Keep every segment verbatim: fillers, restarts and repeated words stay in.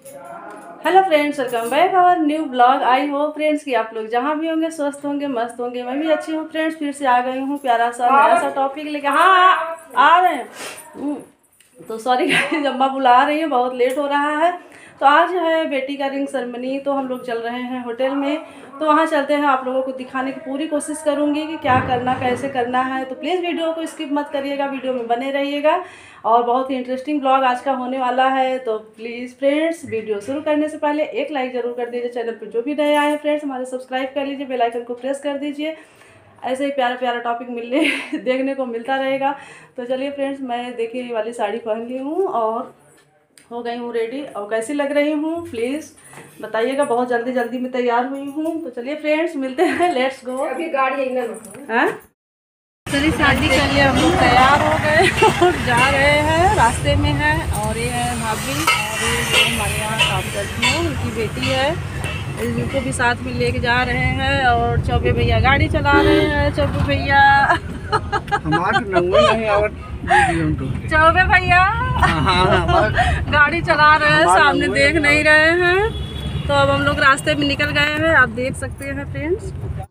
Hello friends, welcome back our new blog. I hope friends कि आप लोग जहाँ भी होंगे स्वस्थ होंगे, मस्त होंगे। मैं भी अच्छी हूँ फ्रेंड्स। फिर से आ गई हूँ प्यारा सा नया सा टॉपिक लेके। हाँ, आ रहे हैं। तो सॉरी गाइस, अम्मा बुला रही है, बहुत लेट हो रहा है। तो आज है बेटी का रिंग सेरेमनी, तो हम लोग चल रहे हैं होटल में। तो वहाँ चलते हैं, आप लोगों को दिखाने की पूरी कोशिश करूँगी कि क्या करना, कैसे करना है। तो प्लीज़ वीडियो को स्किप मत करिएगा, वीडियो में बने रहिएगा। और बहुत ही इंटरेस्टिंग ब्लॉग आज का होने वाला है। तो प्लीज़ फ्रेंड्स, वीडियो शुरू करने से पहले एक लाइक ज़रूर कर दीजिए। चैनल पर जो भी नए आए हैं फ्रेंड्स, हमारे सब्सक्राइब कर लीजिए, बेल आइकन को प्रेस कर दीजिए। ऐसे ही प्यारा प्यारा टॉपिक मिलने देखने को मिलता रहेगा। तो चलिए फ्रेंड्स, मैं देखिए ये वाली साड़ी पहन ली हूँ और हो गई हूँ रेडी। और कैसी लग रही हूँ प्लीज़ बताइएगा। बहुत जल्दी जल्दी में तैयार हुई हूँ। तो चलिए फ्रेंड्स, मिलते हैं। Let's go. अभी गाड़ी हाँ, चलिए शादी के लिए हम लोग तैयार हो गए और जा रहे हैं, रास्ते में हैं। और ये है भाभी, और ये जो हमारे यहाँ काम करती है उनकी बेटी है, इनको भी साथ में लेके जा रहे हैं। और चौबे भैया गाड़ी चला रहे हैं। चौबे भैया चौबे भैया गाड़ी चला रहे हैं, सामने देख नहीं रहे हैं। तो अब हम लोग रास्ते में निकल गए हैं, आप देख सकते हैं फ्रेंड्स।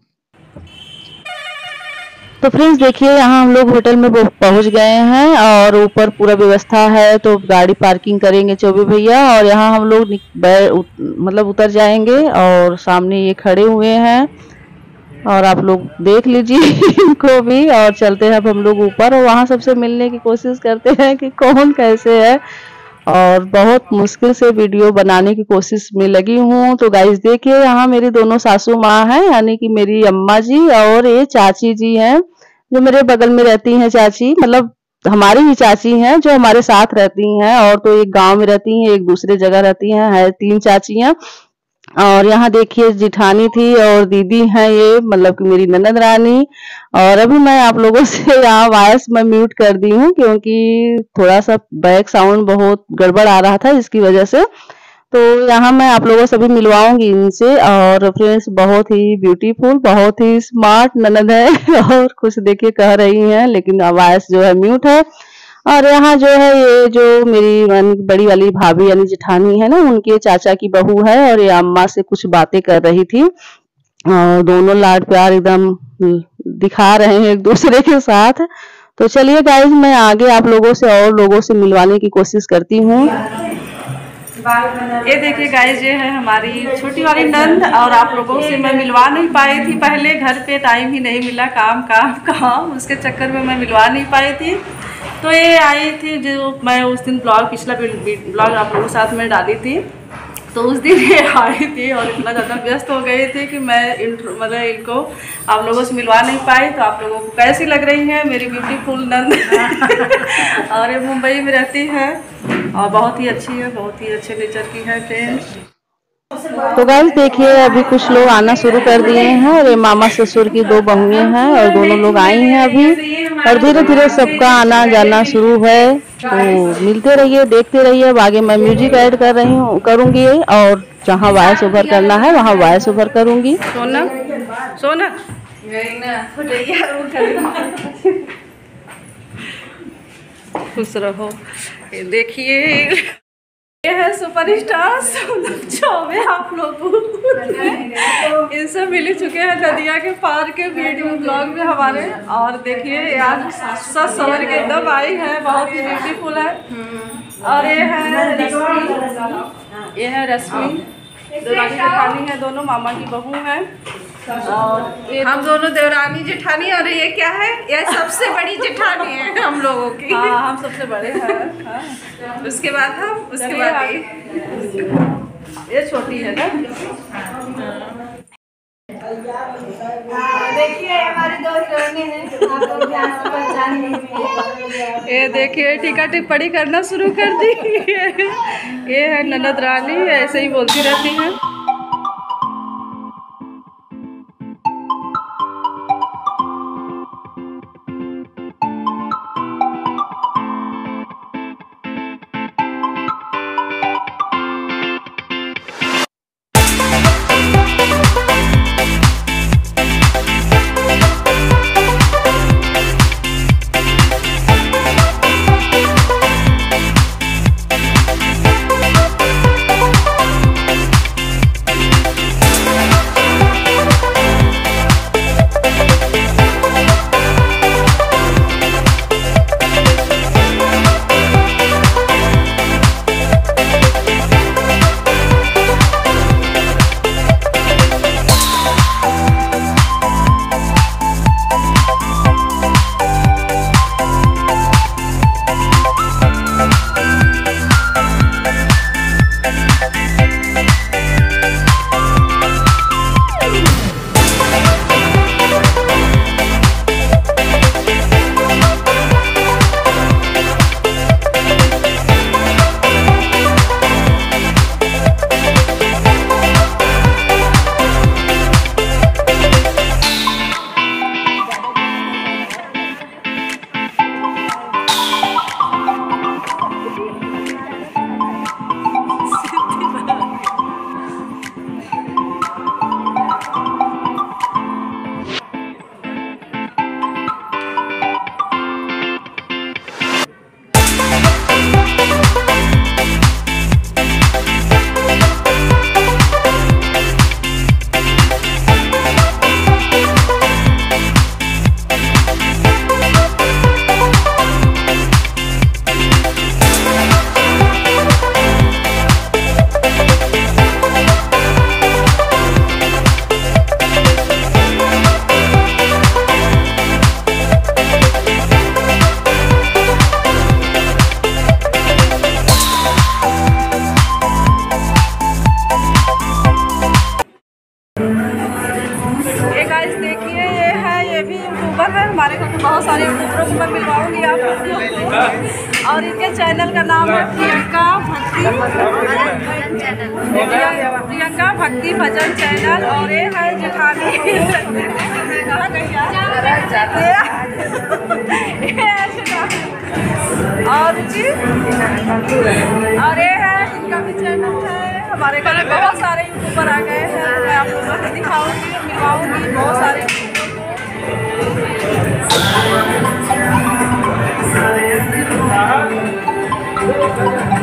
तो फ्रेंड्स देखिए, यहाँ हम लोग होटल में पहुँच गए हैं और ऊपर पूरा व्यवस्था है। तो गाड़ी पार्किंग करेंगे चौबे भैया, और यहाँ हम लोग उत, मतलब उतर जाएंगे। और सामने ये खड़े हुए हैं और आप लोग देख लीजिए इनको भी। और चलते हैं अब हम लोग ऊपर, और वहाँ सबसे मिलने की कोशिश करते हैं कि कौन कैसे है। और बहुत मुश्किल से वीडियो बनाने की कोशिश में लगी हूँ। तो गाइस देखिए, यहाँ मेरी दोनों सासू माँ हैं, यानी कि मेरी अम्मा जी और ये चाची जी हैं जो मेरे बगल में रहती हैं। चाची मतलब हमारी ही चाची हैं जो हमारे साथ रहती हैं। और तो एक गांव में रहती हैं, एक दूसरे जगह रहती हैं, है तीन चाचियाँ। और यहाँ देखिए जिठानी थी और दीदी हैं ये, मतलब कि मेरी ननद रानी। और अभी मैं आप लोगों से यहाँ वॉइस में म्यूट कर दी हूँ क्योंकि थोड़ा सा बैक साउंड बहुत गड़बड़ आ रहा था, इसकी वजह से। तो यहाँ मैं आप लोगों से भी मिलवाऊंगी इनसे। और फ्रेंड्स बहुत ही ब्यूटीफुल, बहुत ही स्मार्ट ननद है और कुछ देखिए कह रही हैं, लेकिन वॉइस जो है म्यूट है। और यहाँ जो है ये जो मेरी बड़ी वाली भाभी यानी जेठानी है ना, उनके चाचा की बहू है। और ये अम्मा से कुछ बातें कर रही थी। और दोनों लाड प्यार एकदम दिखा रहे हैं एक दूसरे के साथ। तो चलिए गाइस, मैं आगे आप लोगों से और लोगों से मिलवाने की कोशिश करती हूँ। ये देखिए गाइस, ये है हमारी छोटी वाली नंद। और आप लोगों से मैं मिलवा नहीं पाई थी पहले, घर पे टाइम ही नहीं मिला, काम काम काम, उसके चक्कर में मैं मिलवा नहीं पाई थी। तो ये आई थी जो मैं उस दिन ब्लॉग, पिछला ब्लॉग आप लोगों के साथ में डाली थी। तो उस दिन ये आई थी और इतना ज़्यादा व्यस्त हो गई थी कि मैं मतलब इनको आप लोगों से मिलवा नहीं पाई। तो आप लोगों को कैसी लग रही है मेरी ब्यूटीफुल नंद और ये मुंबई में रहती है और बहुत ही अच्छी है, बहुत ही अच्छे नेचर की है फ्रेंड्स। तो गाइस देखिए, अभी कुछ लोग आना शुरू कर दिए हैं। और ये मामा ससुर की दो बहुएं हैं और दोनों लोग आई हैं अभी। और धीरे धीरे सबका आना जाना शुरू है। तो मिलते रहिए, देखते रहिए। अब आगे मैं म्यूजिक ऐड कर रही हूँ करूँगी, और जहाँ वॉइस ओवर करना है वहाँ वॉइस ओवर करूँगी। सोना सोना खुश रहो। ये देखिए, ये है सुपरस्टार सोनम चौबे। आप लोग इनसे मिल चुके हैं नदिया के पार के वीडियो ब्लॉग में हमारे। और देखिए आज सच सवर के एकदम आई है, बहुत ही ब्यूटीफुल है। और ये है रश्मि, ये है रश्मि, देवरानी जेठानी है, दोनों मामा की बहू है। और हम दोनों देवरानी जेठानी। और ये क्या है? ये सबसे बड़ी जेठानी है हम लोगों की। हाँ, हम सबसे बड़े हैं। हाँ। उसके बाद हम, उसके बाद ये छोटी है ना। देखिए हमारी दो हीरोइनें हैं, आप लोग ध्यान से पहचान लीजिए। ये देखिए टीका टिप्पणी करना शुरू कर दी। ये है ननद रानी, ऐसे ही बोलती रहती है। नाम है प्रियंका भक्ति प्रियंका भक्ति भजन चैनल। और ये है जेठानी और जी और ये है इनका भी चैनल है। हमारे घर में बहुत सारे यूट्यूबर आ गए हैं, मैं आप लोगों को दिखाऊंगी, मिलवाऊंगी बहुत सारे यूट्यूबर को।